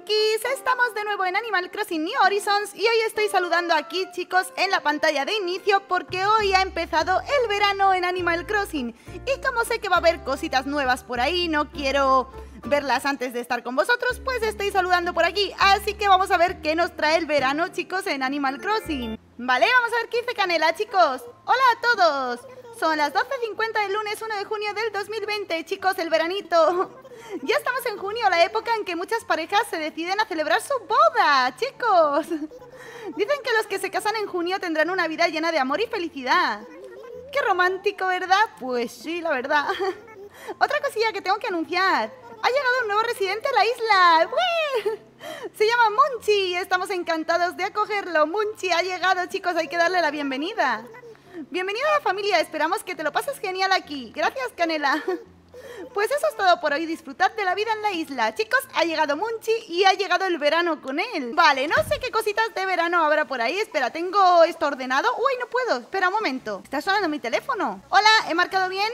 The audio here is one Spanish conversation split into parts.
Monkeys, estamos de nuevo en Animal Crossing New Horizons y hoy estoy saludando aquí, chicos, en la pantalla de inicio porque hoy ha empezado el verano en Animal Crossing y como sé que va a haber cositas nuevas por ahí, no quiero verlas antes de estar con vosotros, pues estoy saludando por aquí, así que vamos a ver qué nos trae el verano, chicos, en Animal Crossing. Vale, vamos a ver qué dice Canela, chicos. Hola a todos. Son las 12:50 del lunes 1 de junio del 2020, chicos, el veranito. Ya estamos en junio, la época en que muchas parejas se deciden a celebrar su boda, chicos. Dicen que los que se casan en junio tendrán una vida llena de amor y felicidad. Qué romántico, ¿verdad? Pues sí, la verdad. Otra cosilla que tengo que anunciar. Ha llegado un nuevo residente a la isla. ¡Ué! Se llama Munchi. Estamos encantados de acogerlo. Munchi ha llegado, chicos, hay que darle la bienvenida. Bienvenido a la familia, esperamos que te lo pases genial aquí. Gracias, Canela. Pues eso es todo por hoy, disfrutad de la vida en la isla. Chicos, ha llegado Munchi y ha llegado el verano con él. Vale, no sé qué cositas de verano habrá por ahí. Espera, ¿tengo esto ordenado? Uy, no puedo, espera un momento. Está sonando mi teléfono. Hola, ¿he marcado bien?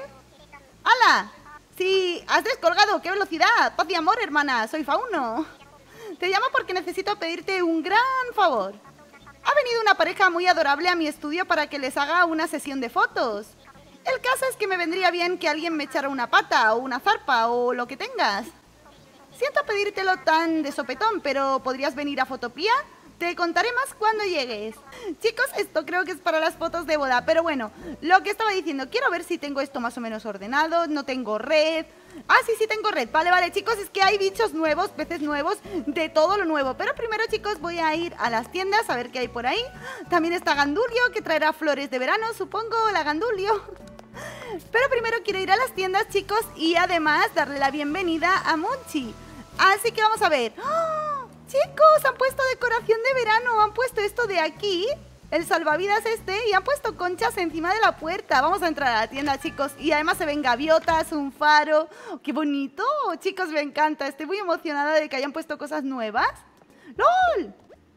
¡Hala! Sí, has descolgado, qué velocidad. Paz y amor, hermana, soy Fauno. Te llamo porque necesito pedirte un gran favor. Ha venido una pareja muy adorable a mi estudio para que les haga una sesión de fotos. El caso es que me vendría bien que alguien me echara una pata o una zarpa o lo que tengas. Siento pedírtelo tan de sopetón, pero ¿podrías venir a Fotopía? Te contaré más cuando llegues. Chicos, esto creo que es para las fotos de boda, pero bueno, lo que estaba diciendo, quiero ver si tengo esto más o menos ordenado, no tengo red. Ah, sí, tengo red, vale, chicos, es que hay bichos nuevos, peces nuevos, de todo lo nuevo. Pero primero, chicos, voy a ir a las tiendas a ver qué hay por ahí. También está Gandulio, que traerá flores de verano, supongo, la Gandulio. Pero primero quiero ir a las tiendas, chicos, y además darle la bienvenida a Munchi. Así que vamos a ver. ¡Oh! Chicos, han puesto decoración de verano, han puesto esto de aquí, el salvavidas este, y han puesto conchas encima de la puerta. Vamos a entrar a la tienda, chicos, y además se ven gaviotas, un faro. ¡Qué bonito! Chicos, me encanta, estoy muy emocionada de que hayan puesto cosas nuevas. ¡Lol!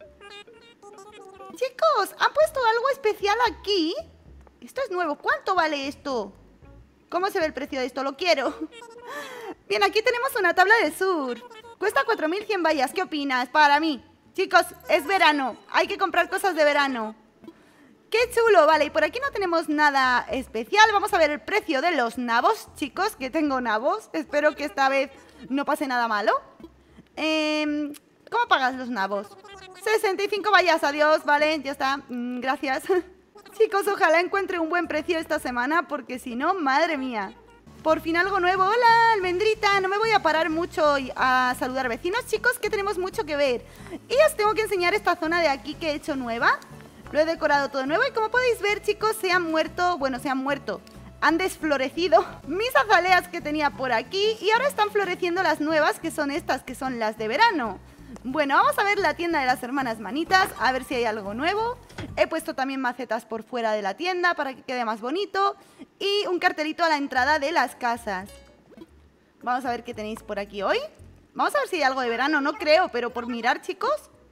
Chicos, han puesto algo especial aquí. Esto es nuevo, ¿cuánto vale esto? ¿Cómo se ve el precio de esto? Lo quiero. Bien, aquí tenemos una tabla de surf. Cuesta 4100 vallas, ¿qué opinas? Para mí. Chicos, es verano, hay que comprar cosas de verano. ¡Qué chulo! Vale, y por aquí no tenemos nada especial. Vamos a ver el precio de los nabos, chicos, que tengo nabos. Espero que esta vez no pase nada malo. ¿Cómo pagas los nabos? 65 vallas, adiós, vale, ya está. Gracias. Chicos, ojalá encuentre un buen precio esta semana, porque si no, madre mía. Por fin algo nuevo. Hola, almendrita. No me voy a parar mucho a saludar vecinos, chicos, que tenemos mucho que ver. Y os tengo que enseñar esta zona de aquí que he hecho nueva. Lo he decorado todo nuevo y como podéis ver, chicos, se han muerto, han desflorecido mis azaleas que tenía por aquí y ahora están floreciendo las nuevas, que son estas, que son las de verano. Bueno, vamos a ver la tienda de las hermanas Manitas, a ver si hay algo nuevo. He puesto también macetas por fuera de la tienda para que quede más bonito y un cartelito a la entrada de las casas. Vamos a ver qué tenéis por aquí hoy. Vamos a ver si hay algo de verano, no creo, pero por mirar, chicos.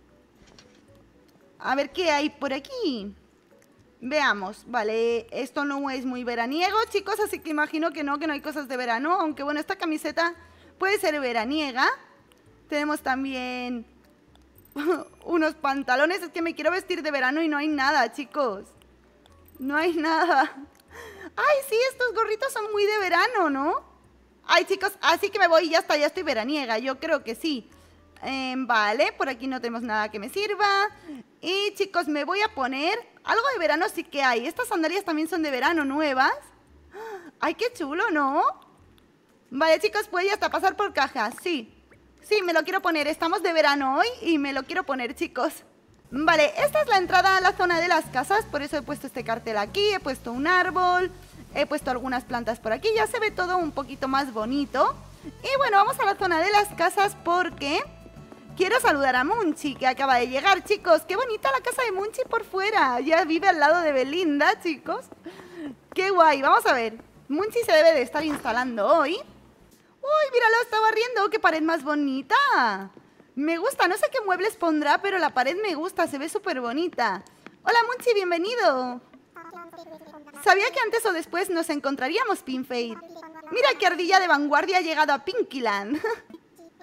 A ver qué hay por aquí. Veamos, vale, esto no es muy veraniego, chicos, así que imagino que no hay cosas de verano. Aunque bueno, esta camiseta puede ser veraniega. Tenemos también unos pantalones. Es que me quiero vestir de verano y no hay nada, chicos. No hay nada. Ay, sí, estos gorritos son muy de verano, ¿no? Ay, chicos, así que me voy y ya está, ya estoy veraniega. Yo creo que sí. Vale, por aquí no tenemos nada que me sirva. Y chicos, me voy a poner algo de verano, sí que hay. Estas sandalias también son de verano, nuevas. Ay, qué chulo, ¿no? Vale, chicos, pues ya está, pasar por cajas, sí. Sí, me lo quiero poner, estamos de verano hoy y me lo quiero poner, chicos. Vale, esta es la entrada a la zona de las casas, por eso he puesto este cartel aquí, he puesto un árbol, he puesto algunas plantas por aquí, ya se ve todo un poquito más bonito. Y bueno, vamos a la zona de las casas porque quiero saludar a Munchi, que acaba de llegar, chicos. Qué bonita la casa de Munchi por fuera, ya vive al lado de Belinda, chicos. Qué guay, vamos a ver. Munchi se debe de estar instalando hoy. ¡Uy, míralo, está barriendo! ¡Qué pared más bonita! Me gusta, no sé qué muebles pondrá, pero la pared me gusta, se ve súper bonita. Hola, Munchi, bienvenido. Sabía que antes o después nos encontraríamos, Pinfade. Mira qué ardilla de vanguardia ha llegado a Pinkyland.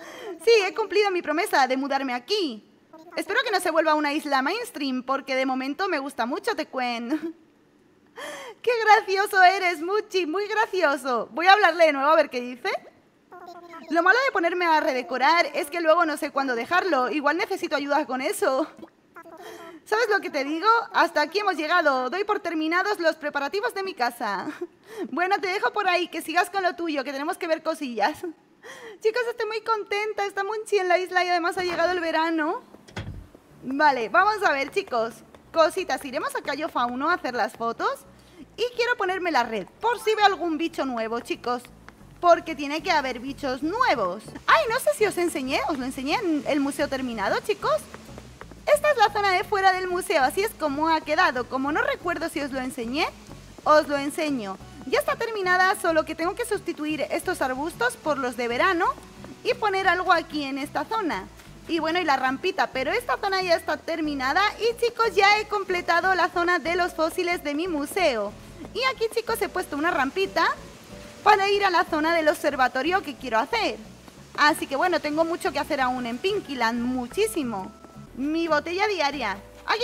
Sí, he cumplido mi promesa de mudarme aquí. Espero que no se vuelva una isla mainstream, porque de momento me gusta mucho Tecuén. ¡Qué gracioso eres, Muchi! Muy gracioso. Voy a hablarle de nuevo a ver qué dice. Lo malo de ponerme a redecorar es que luego no sé cuándo dejarlo. Igual necesito ayuda con eso. ¿Sabes lo que te digo? Hasta aquí hemos llegado. Doy por terminados los preparativos de mi casa. Bueno, te dejo por ahí, que sigas con lo tuyo, que tenemos que ver cosillas. Chicos, estoy muy contenta. Está Muchi en la isla y además ha llegado el verano. Vale, vamos a ver, chicos. Cositas, iremos a Cayo Fauno a hacer las fotos. Y quiero ponerme la red, por si veo algún bicho nuevo, chicos. Porque tiene que haber bichos nuevos. Ay, no sé si os enseñé. ¿Os lo enseñé en el museo terminado, chicos? Esta es la zona de fuera del museo, así es como ha quedado. Como no recuerdo si os lo enseñé, os lo enseño. Ya está terminada, solo que tengo que sustituir estos arbustos por los de verano y poner algo aquí en esta zona. Y bueno, y la rampita, pero esta zona ya está terminada. Y chicos, ya he completado la zona de los fósiles de mi museo. Y aquí, chicos, he puesto una rampita para ir a la zona del observatorio que quiero hacer. Así que bueno, tengo mucho que hacer aún en Pinkyland, muchísimo. Mi botella diaria, aquí.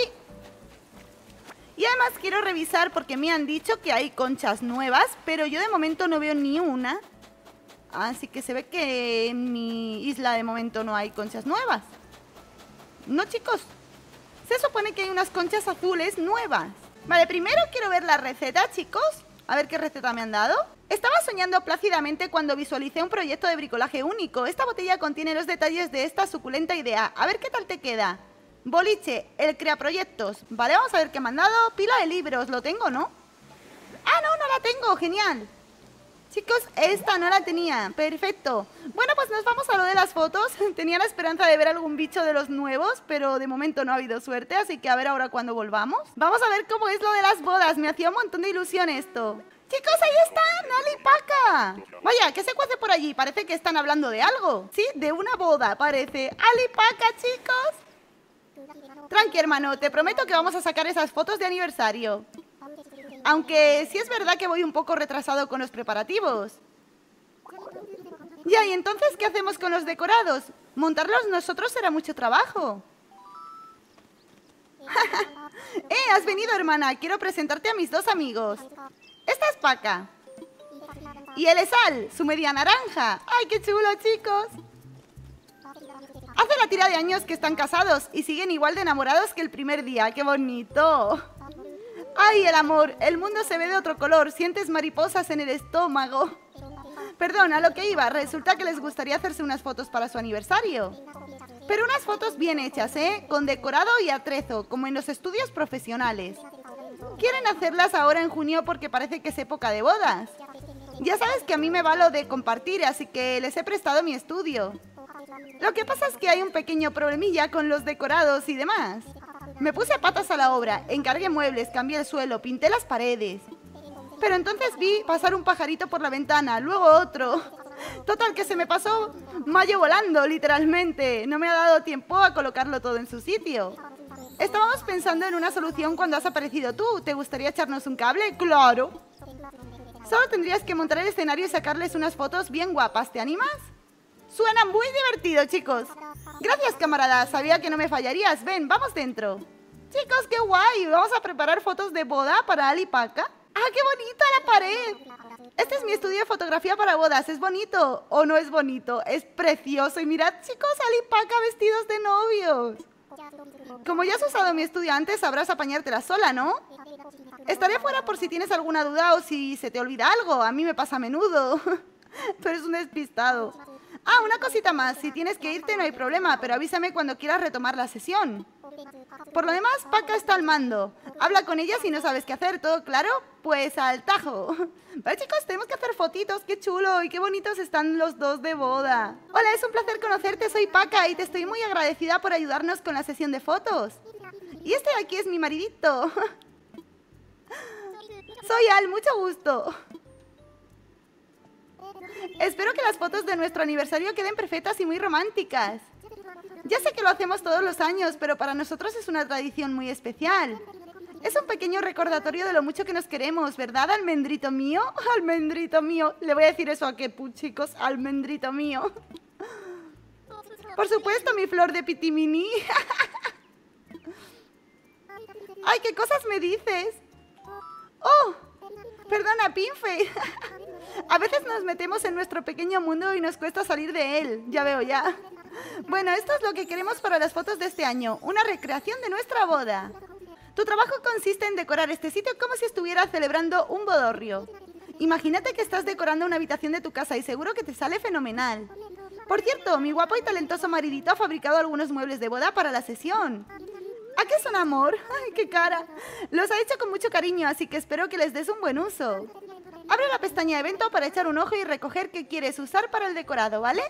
Y además quiero revisar porque me han dicho que hay conchas nuevas, pero yo de momento no veo ni una. Así que se ve que en mi isla de momento no hay conchas nuevas. No, chicos. Se supone que hay unas conchas azules nuevas. Vale, primero quiero ver la receta, chicos. A ver qué receta me han dado. Estaba soñando plácidamente cuando visualicé un proyecto de bricolaje único. Esta botella contiene los detalles de esta suculenta idea. A ver qué tal te queda. Boliche, el creaproyectos. Vale, vamos a ver qué me han dado. Pila de libros, ¿lo tengo, no? Ah, no, no la tengo, genial. Chicos, esta no la tenía, perfecto. Bueno, pues nos vamos a lo de las fotos. Tenía la esperanza de ver algún bicho de los nuevos, pero de momento no ha habido suerte, así que a ver ahora cuando volvamos. Vamos a ver cómo es lo de las bodas, me hacía un montón de ilusión esto. Chicos, ahí están, Ali y Paca. Vaya, ¿qué se cuece por allí? Parece que están hablando de algo. Sí, de una boda, parece. Ali y Paca, chicos. Tranqui, hermano, te prometo que vamos a sacar esas fotos de aniversario. Aunque sí es verdad que voy un poco retrasado con los preparativos. Ya, ¿y entonces qué hacemos con los decorados? Montarlos nosotros será mucho trabajo. Has venido, hermana. Quiero presentarte a mis dos amigos. Esta es Paca. Y él es Al, su media naranja. ¡Ay, qué chulo, chicos! Hace la tira de años que están casados y siguen igual de enamorados que el primer día. ¡Qué bonito! ¡Ay, el amor! El mundo se ve de otro color. Sientes mariposas en el estómago. Perdón, a lo que iba. Resulta que les gustaría hacerse unas fotos para su aniversario. Pero unas fotos bien hechas, ¿eh? Con decorado y atrezo, como en los estudios profesionales. Quieren hacerlas ahora en junio porque parece que es época de bodas. Ya sabes que a mí me va lo de compartir, así que les he prestado mi estudio. Lo que pasa es que hay un pequeño problemilla con los decorados y demás. Me puse patas a la obra, encargué muebles, cambié el suelo, pinté las paredes. Pero entonces vi pasar un pajarito por la ventana, luego otro. Total, que se me pasó mayo volando, literalmente. No me ha dado tiempo a colocarlo todo en su sitio. Estábamos pensando en una solución cuando has aparecido tú. ¿Te gustaría echarnos un cable? ¡Claro! Solo tendrías que montar el escenario y sacarles unas fotos bien guapas. ¿Te animas? Suena muy divertido, chicos. Gracias, camarada. Sabía que no me fallarías. Ven, vamos dentro. Chicos, qué guay. Vamos a preparar fotos de boda para Ali y Paca. ¡Ah, qué bonita la pared! Este es mi estudio de fotografía para bodas. ¿Es bonito o no es bonito? Es precioso. Y mirad, chicos, Ali y Paca vestidos de novios. Como ya has usado mi estudio antes, sabrás apañártela sola, ¿no? Estaré fuera por si tienes alguna duda o si se te olvida algo. A mí me pasa a menudo. Tú eres un despistado. Ah, una cosita más. Si tienes que irte no hay problema, pero avísame cuando quieras retomar la sesión. Por lo demás, Paca está al mando. Habla con ella si no sabes qué hacer, ¿todo claro? Pues al tajo. Vale, chicos, tenemos que hacer fotitos. ¡Qué chulo! Y qué bonitos están los dos de boda. Hola, es un placer conocerte. Soy Paca y te estoy muy agradecida por ayudarnos con la sesión de fotos. Y este de aquí es mi maridito. Soy Al, mucho gusto. Espero que las fotos de nuestro aniversario queden perfectas y muy románticas. Ya sé que lo hacemos todos los años, pero para nosotros es una tradición muy especial. Es un pequeño recordatorio de lo mucho que nos queremos, ¿verdad, almendrito mío? Almendrito mío. Le voy a decir eso a Kepu, chicos, almendrito mío. Por supuesto, mi flor de pitimini. ¡Ay, qué cosas me dices! ¡Oh! Perdona, Pinfe. A veces nos metemos en nuestro pequeño mundo y nos cuesta salir de él. Ya veo, ya. Bueno, esto es lo que queremos para las fotos de este año. Una recreación de nuestra boda. Tu trabajo consiste en decorar este sitio como si estuvieras celebrando un bodorrio. Imagínate que estás decorando una habitación de tu casa y seguro que te sale fenomenal. Por cierto, mi guapo y talentoso maridito ha fabricado algunos muebles de boda para la sesión. ¿A qué son amor? ¡Ay, qué cara! Los ha hecho con mucho cariño, así que espero que les des un buen uso. Abre la pestaña de evento para echar un ojo y recoger qué quieres usar para el decorado, ¿vale?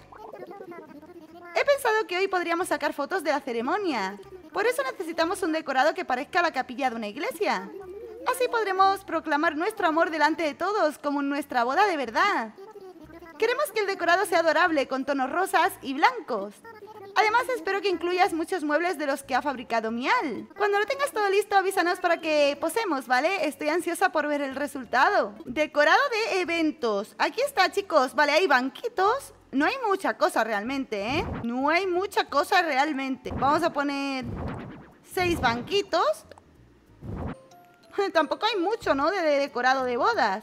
He pensado que hoy podríamos sacar fotos de la ceremonia. Por eso necesitamos un decorado que parezca la capilla de una iglesia. Así podremos proclamar nuestro amor delante de todos, como en nuestra boda de verdad. Queremos que el decorado sea adorable, con tonos rosas y blancos. Además, espero que incluyas muchos muebles de los que ha fabricado Mial. Cuando lo tengas todo listo, avísanos para que posemos, ¿vale? Estoy ansiosa por ver el resultado. Decorado de eventos. Aquí está, chicos. Vale, hay banquitos. No hay mucha cosa realmente, ¿eh? No hay mucha cosa realmente. Vamos a poner 6 banquitos. Tampoco hay mucho, ¿no? De decorado de bodas.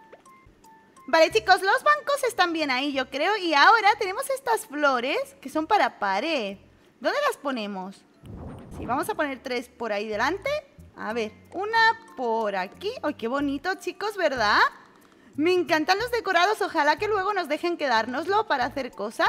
Vale, chicos, los bancos están bien ahí, yo creo. Y ahora tenemos estas flores que son para pared. ¿Dónde las ponemos? Sí, vamos a poner 3 por ahí delante. A ver, una por aquí. ¡Ay, qué bonito, chicos!, ¿verdad? Me encantan los decorados. Ojalá que luego nos dejen quedárnoslo para hacer cosas.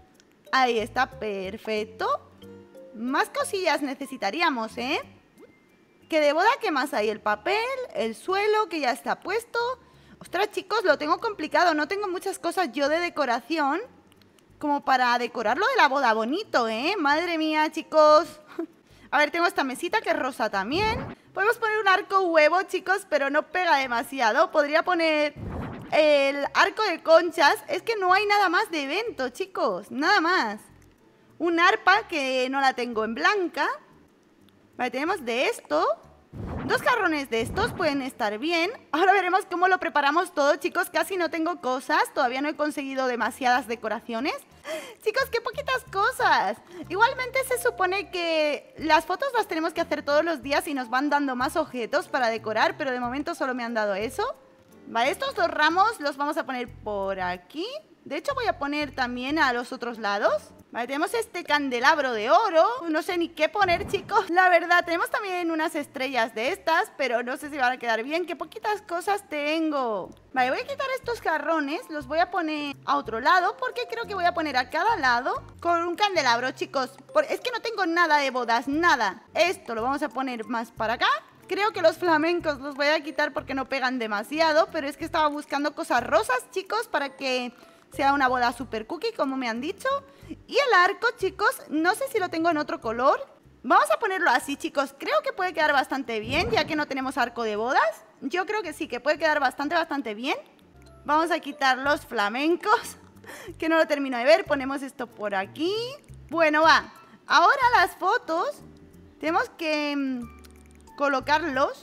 Ahí está, perfecto. Más cosillas necesitaríamos, ¿eh? Que de boda, ¿qué más hay? El papel, el suelo, que ya está puesto. Ostras, chicos, lo tengo complicado. No tengo muchas cosas yo de decoración como para decorarlo de la boda bonito, ¿eh? Madre mía, chicos. A ver, tengo esta mesita que es rosa también. Podemos poner un arco huevo, chicos, pero no pega demasiado. Podría poner el arco de conchas. Es que no hay nada más de evento, chicos. Nada más. Un arpa que no la tengo en blanca. Vale, tenemos de esto. 2 jarrones de estos pueden estar bien. Ahora veremos cómo lo preparamos todo, chicos. Casi no tengo cosas. Todavía no he conseguido demasiadas decoraciones. Chicos, qué poquitas cosas. Igualmente se supone que las fotos las tenemos que hacer todos los días y nos van dando más objetos para decorar, pero de momento solo me han dado eso. Vale, estos 2 ramos los vamos a poner por aquí. De hecho voy a poner también a los otros lados. Vale, tenemos este candelabro de oro. No sé ni qué poner, chicos. La verdad, tenemos también unas estrellas de estas, pero no sé si van a quedar bien. Qué poquitas cosas tengo. Vale, voy a quitar estos jarrones. Los voy a poner a otro lado, porque creo que voy a poner a cada lado con un candelabro, chicos. Es que no tengo nada de bodas, nada. Esto lo vamos a poner más para acá. Creo que los flamencos los voy a quitar porque no pegan demasiado, pero es que estaba buscando cosas rosas, chicos, para que sea una boda super cookie, como me han dicho. Y el arco, chicos, no sé si lo tengo en otro color. Vamos a ponerlo así, chicos. Creo que puede quedar bastante bien, ya que no tenemos arco de bodas. Yo creo que sí, que puede quedar bastante bien. Vamos a quitar los flamencos, que no lo termino de ver. Ponemos esto por aquí. Bueno, va. Ahora las fotos tenemos que colocarlos.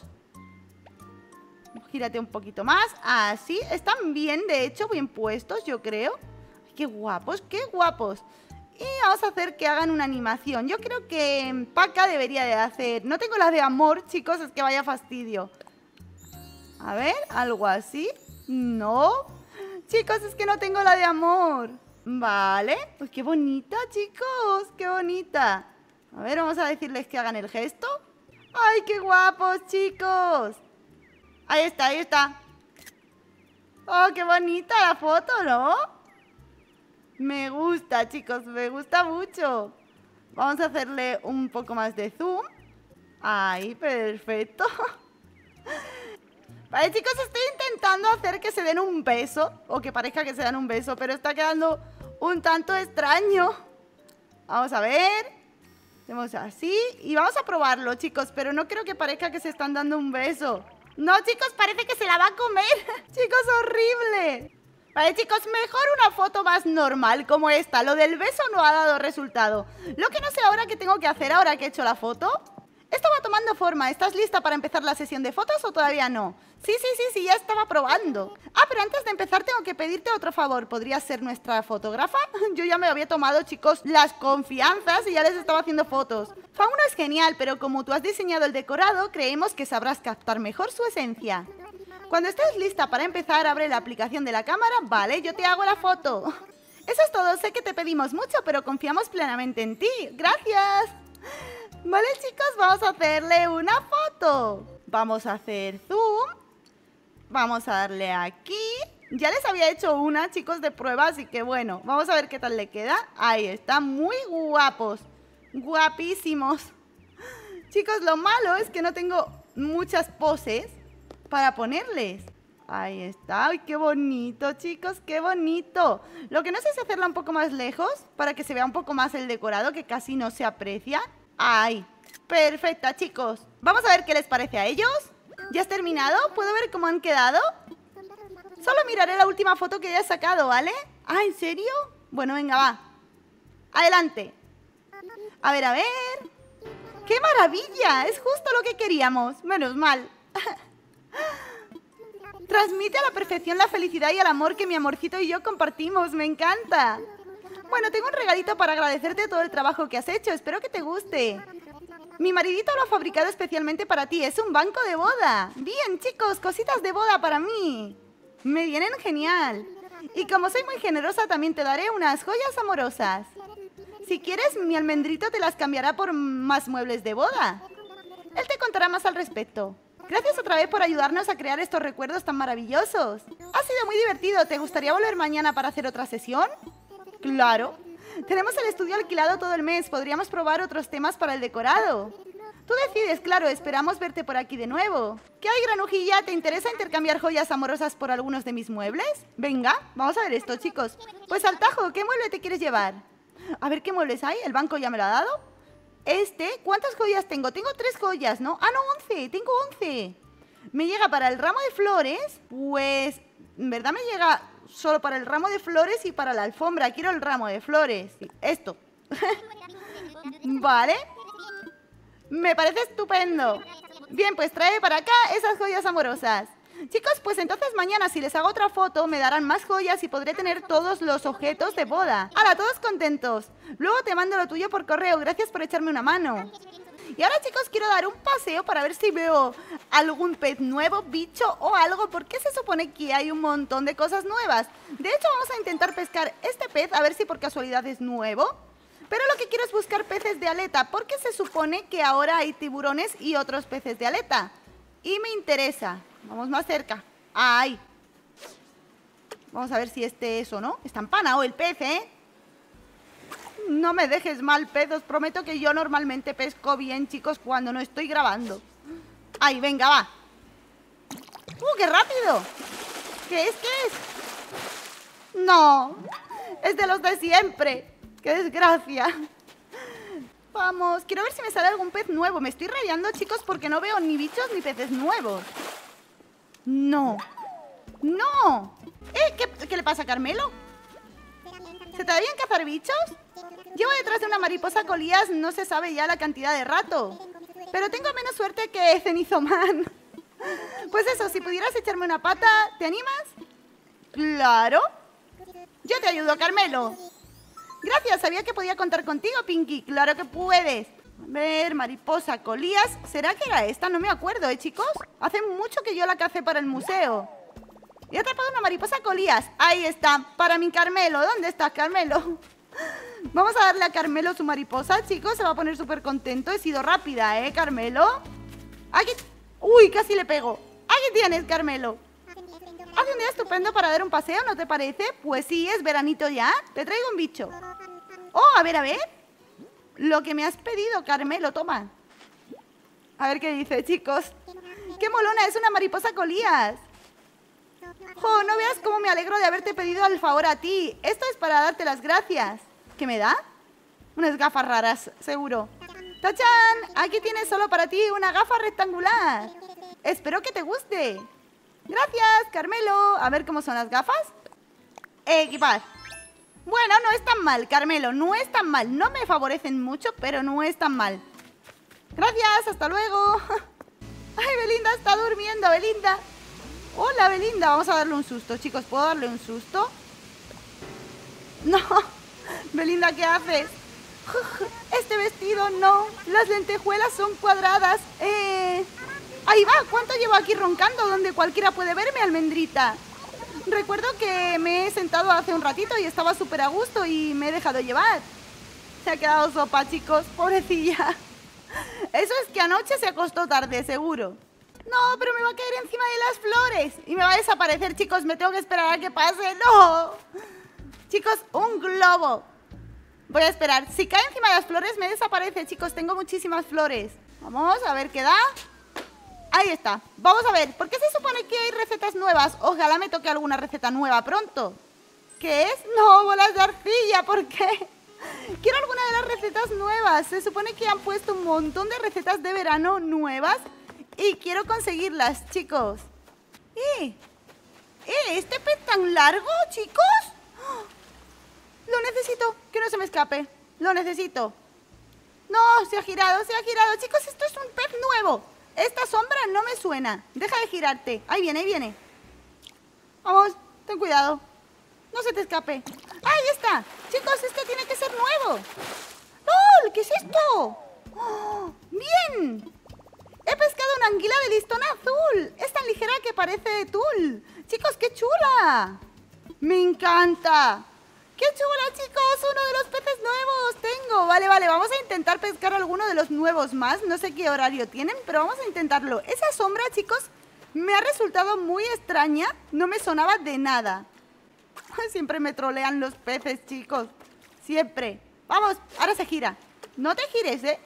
Gírate un poquito más. Así, están bien, de hecho, bien puestos, yo creo. ¡Qué guapos, qué guapos! Y vamos a hacer que hagan una animación. Yo creo que Paca debería de hacer... No tengo la de amor, chicos, es que vaya fastidio. A ver, algo así. No. Chicos, es que no tengo la de amor. Vale. Pues qué bonita, chicos, qué bonita. A ver, vamos a decirles que hagan el gesto. ¡Ay, qué guapos, chicos! Ahí está, ahí está. ¡Oh, qué bonita la foto!, ¿no? Me gusta, chicos, me gusta mucho. Vamos a hacerle un poco más de zoom. Ahí, perfecto. Vale, chicos, estoy intentando hacer que se den un beso, o que parezca que se dan un beso, pero está quedando un tanto extraño. Vamos a ver. Hacemos así y vamos a probarlo, chicos, pero no creo que parezca que se están dando un beso. No, chicos, parece que se la va a comer. Chicos, horrible. Vale, chicos, mejor una foto más normal como esta. Lo del beso no ha dado resultado. Lo que no sé ahora que tengo que hacer, ahora que he hecho la foto, Esto va tomando forma. ¿Estás lista para empezar la sesión de fotos o todavía no? Sí, ya estaba probando. Ah, pero antes de empezar tengo que pedirte otro favor. ¿Podrías ser nuestra fotógrafa? Yo ya me había tomado, chicos, las confianzas y ya les estaba haciendo fotos. Fauno es genial, pero como tú has diseñado el decorado, creemos que sabrás captar mejor su esencia. Cuando estés lista para empezar, abre la aplicación de la cámara. Vale, yo te hago la foto. Eso es todo. Sé que te pedimos mucho, pero confiamos plenamente en ti. Gracias. Vale, chicos, vamos a hacerle una foto. Vamos a hacer zoom. Vamos a darle aquí. Ya les había hecho una, chicos, de prueba, así que bueno, vamos a ver qué tal le queda. Ahí está, muy guapos. Guapísimos. Chicos, lo malo es que no tengo muchas poses para ponerles. Ahí está. ¡Ay, qué bonito, chicos! ¡Qué bonito! Lo que no sé es hacerla un poco más lejos para que se vea un poco más el decorado, que casi no se aprecia. ¡Ay! Perfecta, chicos. Vamos a ver qué les parece a ellos. ¿Ya has terminado? ¿Puedo ver cómo han quedado? Solo miraré la última foto que hayas sacado, ¿vale? Ah, ¿en serio? Bueno, venga, va. Adelante. A ver, a ver. ¡Qué maravilla! Es justo lo que queríamos. Menos mal. Transmite a la perfección la felicidad y el amor que mi amorcito y yo compartimos. ¡Me encanta! Bueno, tengo un regalito para agradecerte todo el trabajo que has hecho. Espero que te guste. Mi maridito lo ha fabricado especialmente para ti. Es un banco de boda. Bien, chicos, cositas de boda para mí. Me vienen genial. Y como soy muy generosa, también te daré unas joyas amorosas. Si quieres, mi almendrito te las cambiará por más muebles de boda. Él te contará más al respecto. Gracias otra vez por ayudarnos a crear estos recuerdos tan maravillosos. Ha sido muy divertido. ¿Te gustaría volver mañana para hacer otra sesión? Claro. Tenemos el estudio alquilado todo el mes. Podríamos probar otros temas para el decorado. Tú decides, claro. Esperamos verte por aquí de nuevo. ¿Qué hay, granujilla? ¿Te interesa intercambiar joyas amorosas por algunos de mis muebles? Venga, vamos a ver esto, chicos. Pues al tajo, ¿qué mueble te quieres llevar? A ver qué muebles hay. ¿El banco ya me lo ha dado? ¿Cuántas joyas tengo? Tengo 3 joyas, ¿no? Ah, no, 11. Tengo 11. Me llega para el ramo de flores. Pues, en verdad me llega solo para el ramo de flores y para la alfombra. Quiero el ramo de flores. Esto. Vale. Me parece estupendo. Bien, pues trae para acá esas joyas amorosas. Chicos, pues entonces mañana si les hago otra foto me darán más joyas y podré tener todos los objetos de boda. ¡Hala, todos contentos! Luego te mando lo tuyo por correo. Gracias por echarme una mano. Y ahora, chicos, quiero dar un paseo para ver si veo algún pez nuevo, bicho o algo, porque se supone que hay un montón de cosas nuevas. De hecho, vamos a intentar pescar este pez, a ver si por casualidad es nuevo. Pero lo que quiero es buscar peces de aleta, porque se supone que ahora hay tiburones y otros peces de aleta. Y me interesa. Vamos más cerca. ¡Ay! Vamos a ver si es o no. Está empanado el pez, ¿eh? No me dejes mal, pez. Os prometo que yo normalmente pesco bien, chicos, cuando no estoy grabando. ¡Ay, venga, va! ¡Qué rápido! ¿Qué es? ¡No! Es de los de siempre. ¡Qué desgracia! Vamos, quiero ver si me sale algún pez nuevo. Me estoy rayando, chicos, porque no veo ni bichos ni peces nuevos. ¡No! ¡No! ¿Qué le pasa a Carmelo? ¿Se te da bien cazar bichos? Llevo detrás de una mariposa colías, no se sabe ya la cantidad de rato. Pero tengo menos suerte que Cenizoman. Pues eso, si pudieras echarme una pata, ¿te animas? ¡Claro! Yo te ayudo, Carmelo. Gracias, sabía que podía contar contigo, Pinky. Claro que puedes. A ver, mariposa colías. ¿Será que era esta? No me acuerdo, chicos? Hace mucho que yo la cacé para el museo. He atrapado una mariposa colías. Ahí está, para mi Carmelo. ¿Dónde estás, Carmelo? Vamos a darle a Carmelo su mariposa, chicos. Se va a poner súper contento. He sido rápida, Carmelo? Aquí... Uy, casi le pego. Aquí tienes, Carmelo. Hace un día estupendo para dar un paseo, ¿no te parece? Pues sí, es veranito ya. Te traigo un bicho. Oh, a ver, a ver. Lo que me has pedido, Carmelo, toma. A ver qué dice, chicos. ¡Qué molona! Es una mariposa colías. ¡Jo! No veas cómo me alegro de haberte pedido el favor a ti. Esto es para darte las gracias. ¿Qué me da? Unas gafas raras, seguro. ¡Tachán! Aquí tienes solo para ti una gafa rectangular. Espero que te guste. Gracias, Carmelo. A ver cómo son las gafas. Equipar. Bueno, no es tan mal, Carmelo. No es tan mal. No me favorecen mucho, pero no es tan mal. Gracias, hasta luego. Ay, Belinda está durmiendo, Belinda. Hola, Belinda. Vamos a darle un susto, chicos. ¿Puedo darle un susto? No. Belinda, ¿qué haces? Este vestido no. Las lentejuelas son cuadradas. Ahí va. ¿Cuánto llevo aquí roncando donde cualquiera puede verme, almendrita? Recuerdo que me he sentado hace un ratito y estaba súper a gusto y me he dejado llevar. Se ha quedado sopa, chicos. Pobrecilla. Eso es que anoche se acostó tarde, seguro. No, pero me va a caer encima de las flores y me va a desaparecer, chicos. Me tengo que esperar a que pase. ¡No! Chicos, un globo. Voy a esperar. Si cae encima de las flores me desaparece, chicos. Tengo muchísimas flores. Vamos a ver qué da. Ahí está. Vamos a ver. ¿Por qué se supone que hay recetas nuevas? Ojalá me toque alguna receta nueva pronto. ¿Qué es? No, bolas de arcilla. ¿Por qué? Quiero alguna de las recetas nuevas. Se supone que han puesto un montón de recetas de verano nuevas y quiero conseguirlas, chicos. ¿Este pez tan largo, chicos? Lo necesito, que no se me escape. Lo necesito. No, se ha girado, chicos, esto es un pez nuevo. Esta sombra no me suena. Deja de girarte. Ahí viene, ahí viene. Vamos, ten cuidado. No se te escape. ¡Ahí está! Chicos, este tiene que ser nuevo. ¡Lol! ¿Qué es esto? ¡Oh! ¡Bien! He pescado una anguila de listón azul. Es tan ligera que parece de tul. Chicos, ¡qué chula! ¡Me encanta! ¡Qué chula, chicos! Uno de los peces nuevos tengo. Vale, vamos a intentar pescar alguno de los nuevos más. No sé qué horario tienen, pero vamos a intentarlo. Esa sombra, chicos, me ha resultado muy extraña. No me sonaba de nada. Siempre me trolean los peces, chicos. Siempre. Vamos, ahora se gira. No te gires, ¿eh?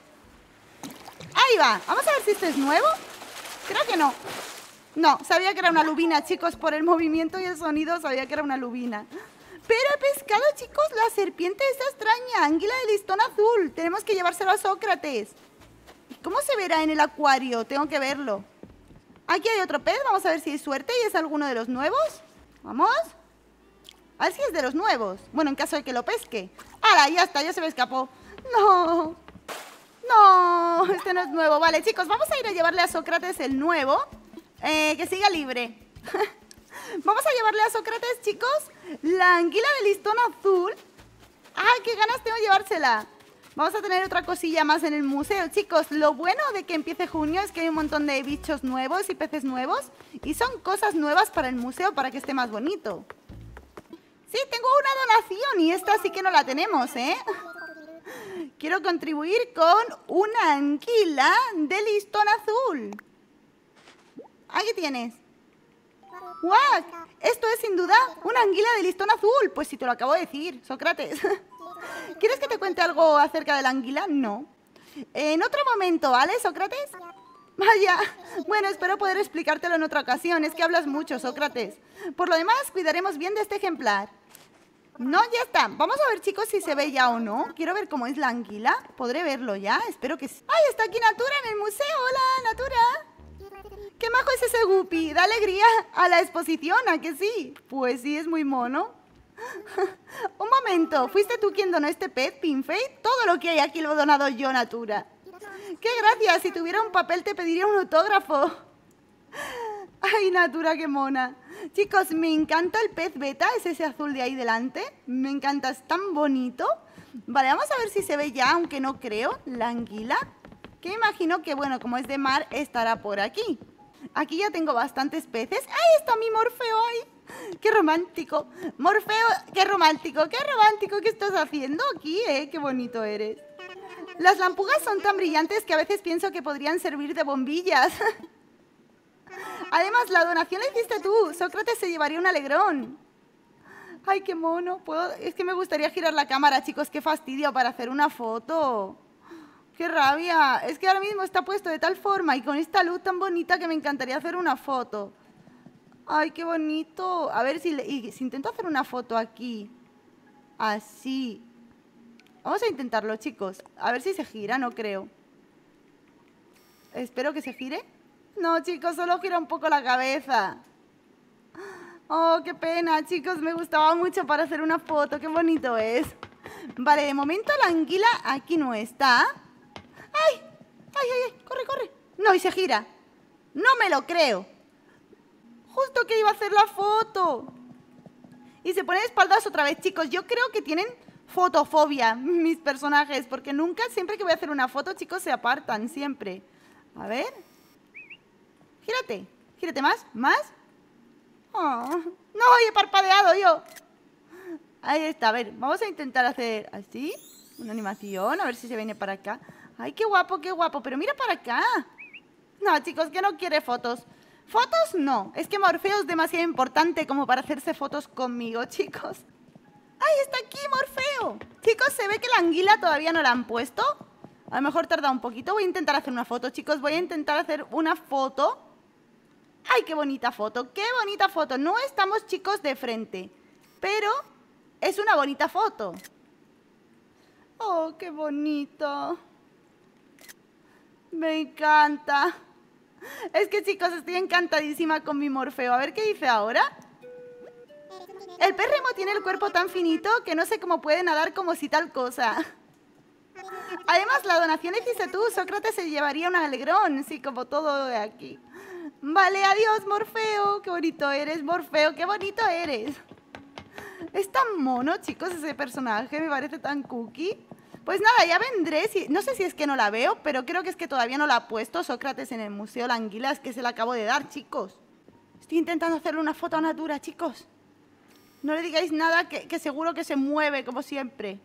Ahí va. Vamos a ver si este es nuevo. Creo que no. No, sabía que era una lubina, chicos. Por el movimiento y el sonido sabía que era una lubina. Pero he pescado, chicos, la serpiente esta extraña. Anguila de listón azul. Tenemos que llevárselo a Sócrates. ¿Cómo se verá en el acuario? Tengo que verlo. Aquí hay otro pez. Vamos a ver si hay suerte y es alguno de los nuevos. Vamos. A ver si es de los nuevos. Bueno, en caso de que lo pesque. ¡Hala! Ya está, ya se me escapó. ¡No! ¡No! Este no es nuevo. Vale, chicos, vamos a ir a llevarle a Sócrates el nuevo. Que siga libre. Vamos a llevarle a Sócrates, chicos, la anguila de listón azul. ¡Ay, qué ganas tengo de llevársela! Vamos a tener otra cosilla más en el museo, chicos. Lo bueno de que empiece junio es que hay un montón de bichos nuevos y peces nuevos. Y son cosas nuevas para el museo para que esté más bonito. Sí, tengo una donación y esta sí que no la tenemos, ¿eh? Quiero contribuir con una anguila de listón azul. Aquí tienes. ¡Guau! Esto es sin duda una anguila de listón azul. Pues si te lo acabo de decir, Sócrates. ¿Quieres que te cuente algo acerca de la anguila? No. En otro momento, ¿vale, Sócrates? Vaya. Bueno, espero poder explicártelo en otra ocasión. Es que hablas mucho, Sócrates. Por lo demás, cuidaremos bien de este ejemplar. No, ya está. Vamos a ver, chicos, si se ve ya o no. Quiero ver cómo es la anguila. ¿Podré verlo ya? Espero que sí. ¡Ay, está aquí Natura en el museo! ¡Hola, Natura! ¡Qué majo es ese Guppy! Da alegría a la exposición, ¿a que sí? Pues sí, es muy mono. Un momento. ¿Fuiste tú quien donó este pez, Pinfate? Todo lo que hay aquí lo he donado yo, Natura. ¡Qué gracia! Si tuviera un papel te pediría un autógrafo. ¡Ay, Natura, qué mona! Chicos, me encanta el pez beta, es ese azul de ahí delante. Me encanta, es tan bonito. Vale, vamos a ver si se ve ya, aunque no creo, la anguila. Que imagino que, bueno, como es de mar, estará por aquí. Aquí ya tengo bastantes peces. ¡Ahí está mi Morfeo! ¡Ay! ¡Qué romántico! Morfeo, qué romántico, qué romántico. ¿Qué estás haciendo aquí, ¡Qué bonito eres! Las lampugas son tan brillantes que a veces pienso que podrían servir de bombillas. Además, la donación la hiciste tú. Sócrates se llevaría un alegrón. ¡Ay, qué mono! Es que me gustaría girar la cámara, chicos. ¡Qué fastidio para hacer una foto! ¡Qué rabia! Es que ahora mismo está puesto de tal forma y con esta luz tan bonita que me encantaría hacer una foto. ¡Ay, qué bonito! A ver si intento hacer una foto aquí. Así. Vamos a intentarlo, chicos. A ver si se gira, no creo. Espero que se gire. No, chicos, solo gira un poco la cabeza. Oh, qué pena, chicos. Me gustaba mucho para hacer una foto. Qué bonito es. Vale, de momento la anguila aquí no está. ¡Ay! ¡Ay, ay, ay! ¡Corre, corre! No, y se gira. No me lo creo. Justo que iba a hacer la foto. Y se pone de espaldas otra vez, chicos. Yo creo que tienen fotofobia mis personajes, porque nunca, siempre que voy a hacer una foto, chicos, se apartan, siempre. A ver. Gírate. Gírate más, más. Oh, no, he parpadeado yo. Ahí está, a ver, vamos a intentar hacer así, una animación, a ver si se viene para acá. Ay, qué guapo, pero mira para acá. No, chicos, que no quiere fotos. Fotos no, es que Morfeo es demasiado importante como para hacerse fotos conmigo, chicos. ¡Ay, está aquí Morfeo! Chicos, se ve que la anguila todavía no la han puesto. A lo mejor tarda un poquito. Voy a intentar hacer una foto, chicos. Voy a intentar hacer una foto. ¡Ay, qué bonita foto! ¡Qué bonita foto! No estamos, chicos, de frente, pero es una bonita foto. ¡Oh, qué bonito! Me encanta. Es que, chicos, estoy encantadísima con mi Morfeo. A ver qué dice ahora. El pez remo tiene el cuerpo tan finito que no sé cómo puede nadar como si tal cosa. Además, la donación hiciste tú. Sócrates se llevaría un alegrón. Sí, como todo de aquí. Vale, adiós, Morfeo. Qué bonito eres, Morfeo. Qué bonito eres. Es tan mono, chicos, ese personaje. Me parece tan cookie. Pues nada, ya vendré. No sé si es que no la veo, pero creo que es que todavía no la ha puesto Sócrates en el Museo La Anguila. Es que se la acabo de dar, chicos. Estoy intentando hacerle una foto a Natura, chicos. No le digáis nada, que seguro que se mueve, como siempre.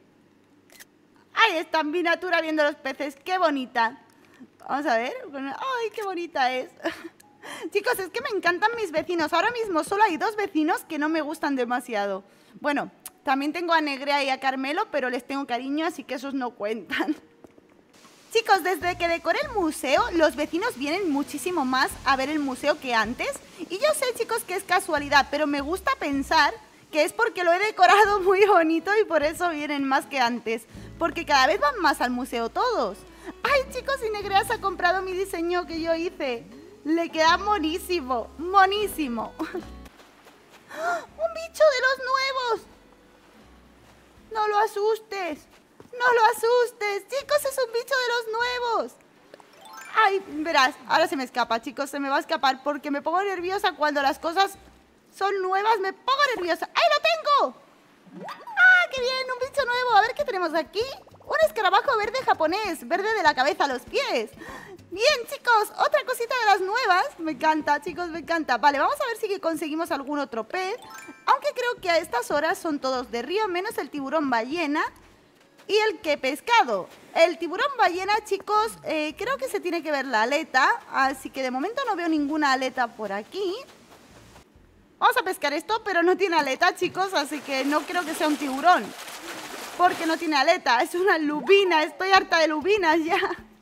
Ahí está mi Natura viendo los peces. ¡Qué bonita! Vamos a ver. ¡Ay, qué bonita es! Chicos, es que me encantan mis vecinos. Ahora mismo solo hay 2 vecinos que no me gustan demasiado. Bueno, también tengo a Negrea y a Carmelo, pero les tengo cariño, así que esos no cuentan. Chicos, desde que decoré el museo, los vecinos vienen muchísimo más a ver el museo que antes. Y yo sé, chicos, que es casualidad, pero me gusta pensar que es porque lo he decorado muy bonito y por eso vienen más que antes. Porque cada vez van más al museo todos. Ay, chicos, y Negrea se ha comprado mi diseño que yo hice. Le queda monísimo, monísimo. ¡Un bicho de los nuevos! No lo asustes, no lo asustes. Chicos, es un bicho de los nuevos. Ay, verás, ahora se me escapa, chicos, se me va a escapar porque me pongo nerviosa cuando las cosas son nuevas, me pongo nerviosa. ¡Ahí lo tengo! ¡Ah, qué bien! Un bicho nuevo. A ver qué tenemos aquí. Un escarabajo verde japonés, verde de la cabeza a los pies. Bien, chicos, otra cosita de las nuevas. Me encanta, chicos, me encanta. Vale, vamos a ver si conseguimos algún otro pez. Aunque creo que a estas horas son todos de río, menos el tiburón ballena y el que pescado. El tiburón ballena, chicos, creo que se tiene que ver la aleta. Así que de momento no veo ninguna aleta por aquí. Vamos a pescar esto, pero no tiene aleta, chicos, así que no creo que sea un tiburón. Porque no tiene aleta, es una lubina. Estoy harta de lubinas ya.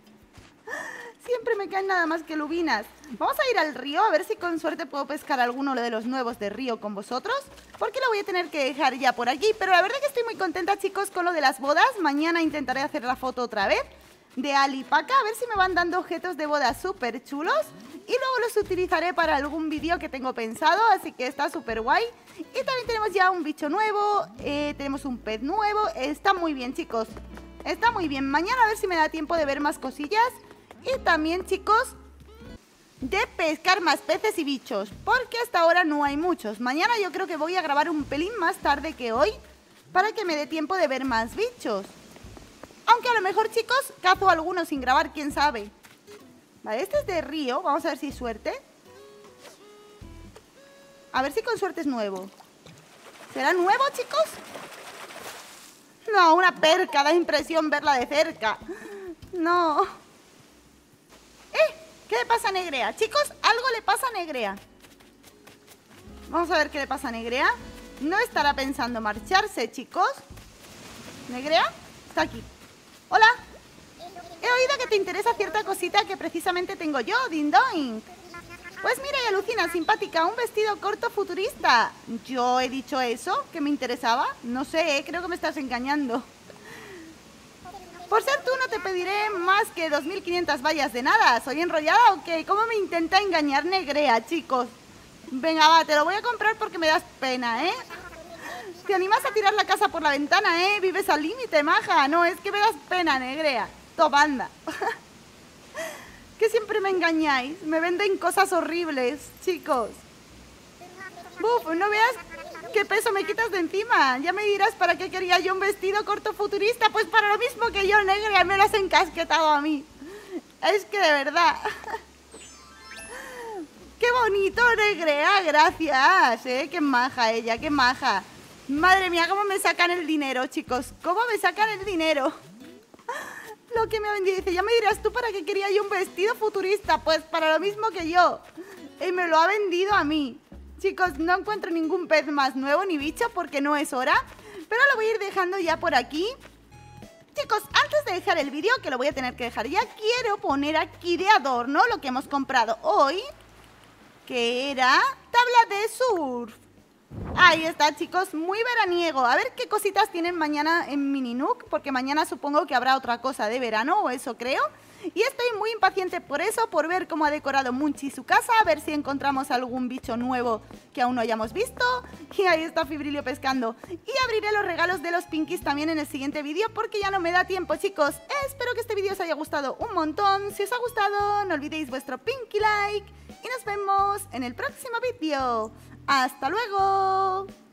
Siempre me caen nada más que lubinas. Vamos a ir al río, a ver si con suerte puedo pescar alguno de los nuevos de río con vosotros. Porque lo voy a tener que dejar ya por aquí. Pero la verdad que estoy muy contenta, chicos, con lo de las bodas. Mañana intentaré hacer la foto otra vez de Alipaca, a ver si me van dando objetos de boda súper chulos. Y luego los utilizaré para algún vídeo que tengo pensado, así que está súper guay. Y también tenemos ya un bicho nuevo, tenemos un pez nuevo. Está muy bien, chicos, está muy bien. Mañana a ver si me da tiempo de ver más cosillas. Y también, chicos, de pescar más peces y bichos, porque hasta ahora no hay muchos. Mañana yo creo que voy a grabar un pelín más tarde que hoy, para que me dé tiempo de ver más bichos. Aunque a lo mejor, chicos, cazo algunos sin grabar, quién sabe. Vale, este es de río, vamos a ver si hay suerte. A ver si con suerte es nuevo. ¿Será nuevo, chicos? No, una perca, da impresión verla de cerca. No. ¿Qué le pasa a Negrea? Chicos, algo le pasa a Negrea. Vamos a ver qué le pasa a Negrea. No estará pensando marcharse, chicos. Negrea está aquí. Hola. He oído que te interesa cierta cosita que precisamente tengo yo, Ding Dong. Pues mira y alucina, simpática, un vestido corto futurista. ¿Yo he dicho eso? ¿Que me interesaba? No sé, creo que me estás engañando. Por ser tú no te pediré más que 2500 vallas de nada. ¿Soy enrollada o qué? ¿Cómo me intenta engañar Negrea, chicos? Venga, va, te lo voy a comprar porque me das pena, ¿eh? ¿Te animas a tirar la casa por la ventana, eh? Vives al límite, maja. No, es que me das pena, Negrea. Toma, anda. Que siempre me engañáis. Me venden cosas horribles, chicos. Buf, no veas qué peso me quitas de encima. Ya me dirás para qué quería yo un vestido corto futurista. Pues para lo mismo que yo, negra, me lo has encasquetado a mí. Es que de verdad. ¡Qué bonito, negrea! Gracias, qué maja ella, qué maja. Madre mía, cómo me sacan el dinero, chicos. ¿Cómo me sacan el dinero? Lo que me ha vendido. Dice, ya me dirás tú para qué quería yo un vestido futurista. Pues para lo mismo que yo. Y me lo ha vendido a mí. Chicos, no encuentro ningún pez más nuevo ni bicho porque no es hora. Pero lo voy a ir dejando ya por aquí. Chicos, antes de dejar el vídeo, que lo voy a tener que dejar ya, quiero poner aquí de adorno lo que hemos comprado hoy, que era tabla de surf. Ahí está, chicos, muy veraniego. A ver qué cositas tienen mañana en Mini Nook, porque mañana supongo que habrá otra cosa de verano, o eso creo. Y estoy muy impaciente por eso, por ver cómo ha decorado Munchi su casa, a ver si encontramos algún bicho nuevo que aún no hayamos visto. Y ahí está Fibrilio pescando. Y abriré los regalos de los Pinkies también en el siguiente vídeo, porque ya no me da tiempo, chicos. Espero que este vídeo os haya gustado un montón. Si os ha gustado, no olvidéis vuestro Pinky Like. Y nos vemos en el próximo vídeo. ¡Hasta luego!